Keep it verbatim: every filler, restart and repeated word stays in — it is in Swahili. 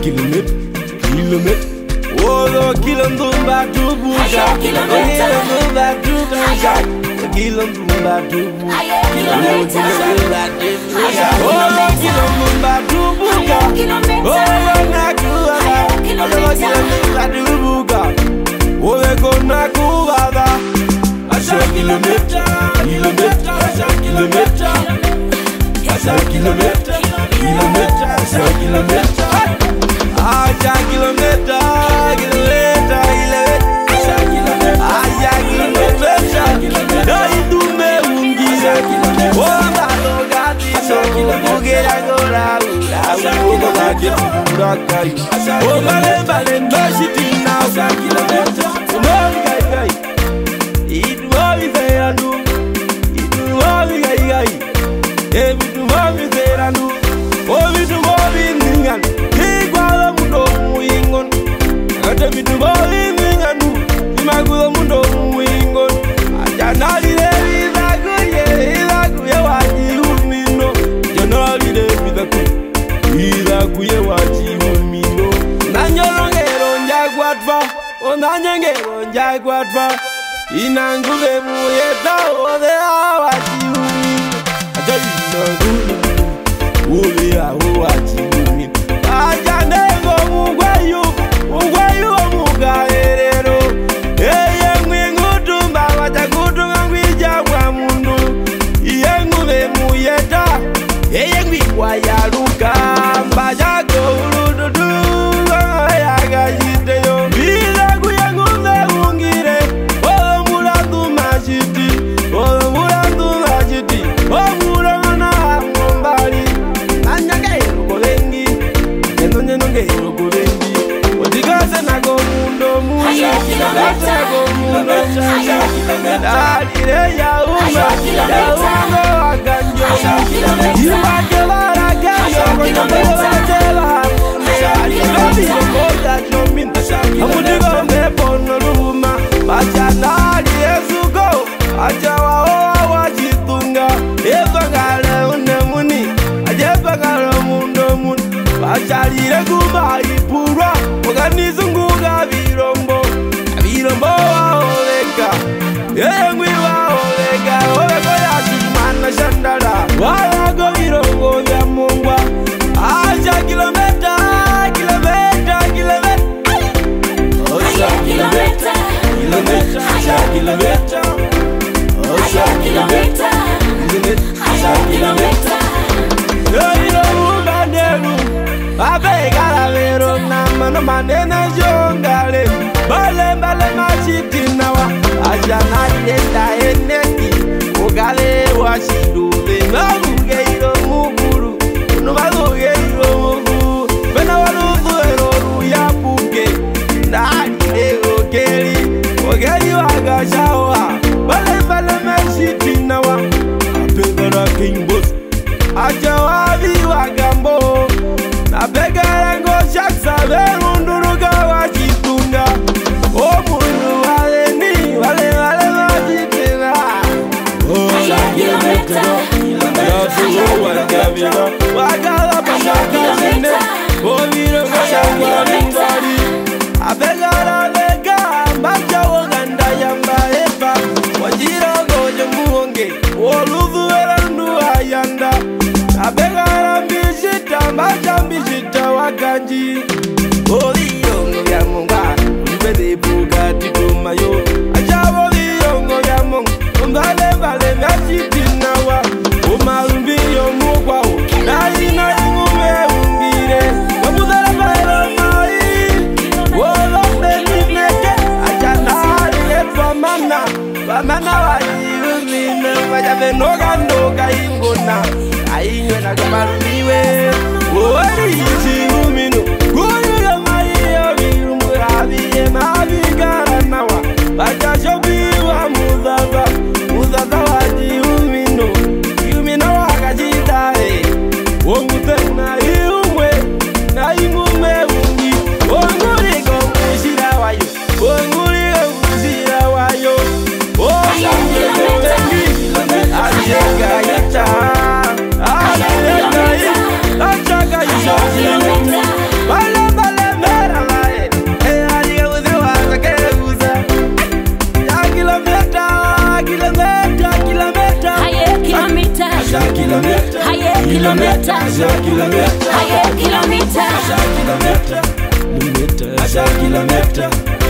kilomita, kilomita. Oh, kilomita tubuja, kilomita tubuja, kilomita tubuja. Kilomita tubuja, oh, kilomita tubuja. Oh, nakuwa, kilomita tubuja. Oh, kona kuwa. Asha kilomita, kilomita, asha kilomita. Asha kilomita, kilomita, asha kilomita. Asha kilomita, kilomita, asha kilomita. Asha kilomita, dai dume ungira. Oh, balo gati, ogera gora, ula, ula, gati, ulakai. Oh, bale bale, bashiti na asha kilomita. No gai gai, itu obi zeyanu, itu obi gai gai. Ebitu obi zeyanu, obi tu obi ningan. Igwala mundo muingon, ate bitu obi ninganu. Imagula mundo muingon, ajanali de vida kuye, vida kuye waji umino. Janali de vida kuye, vida kuye waji umino. Nanyolongero njagwatva, o nanyengero njagwatva. Inangule muyeta ode awaji umino. Ajayi nangule ode awaji umino. Ajanengo mugwayu, mugwayu mugaerero. Eye mwingutumba watakutunga ngwija kwa mundu. Iye ngule muyeta, eye ngwikwa ya luka. Mbajako ulududu, ya gajiteyo. Bila kuyanguze ungire, olo mulandu majiti, olo mulandu majiti. Omura mana ngombali, nanyangero kolengi. Nongero kulengi, odigase na gomundo mundo, dase gomundo mundo, dalire ya uma, ya uma waganjo, iwake waraganjo, konote wahamune, lobi yomoda jomin, amudigo mepono luma, bachanali esugo, achawa owa wajitunga, evangale unemuni, ajevangale mundo mundo. Bachalire kuba ipurwa, oganizunguga birombo, birombo waoleka, engwi waoleka, oleko ya simana shandala, walago birombo vya mungwa. Asha kilomita, kilomita, kilomita. Asha kilomita, kilomita, asha kilomita. Asha kilomita, asha kilomita. Abegala vero na mano manena jongale. Bale bale machiti nawa. Ajana yenda eneti. Ogale washiduve. Nalugeiro muguru. Nubalugeiro muguru. Bena walugu eroru ya puke. Nani ogeli. Ogeli wagashawa. Bale bale machiti nawa. Abegala king boss. Ajawabi wagambo. Abegala ngo shaksa verunduruga wajitunga. Omundu wale ni wale wale wajitina. Asha kilomita, kilomita, wakala pasaka zine. Oviro kashangwa mingari. Abegala lega mbacha woganda yamba epa. Wajira goje muonge, oluvu erandu ayanda. Abegala mbishita mbacha mbishita wakanji. Oliyongo ya munga, mbede bugati kumayo. Achawo liyongo ya munga, mbale mbale mashiti nawa. Umarumbi yo mugwa o, nai nai ngume ungire. Wabudala mbale mai, wolo mbeni neke. Achanari lepa mana, wamana wajiumine. Wajabe noga noga ingona. Ainywe na kumarumiwe, uwari isi umino. Kuyuga maia virumbu rabiye mabigara nawa. Bajasho biwa mudhava, mudhava waji umino. Umino wakajita he, wongute na iumwe, na ingume ungi. Wonguri gomishira wayo, wonguri gomishira wayo. Wonguri gomishira wayo, ajega yacha. Achaka yisho, kilomita, Asha kilomita, aye kilomita, Asha kilomita, kilomita, Asha kilomita.